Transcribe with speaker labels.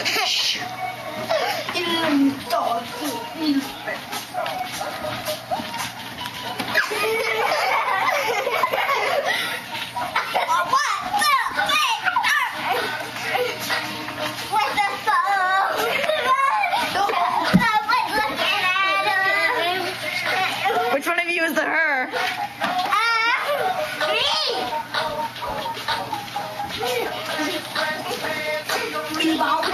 Speaker 1: Which one of you is the her?
Speaker 2: Me.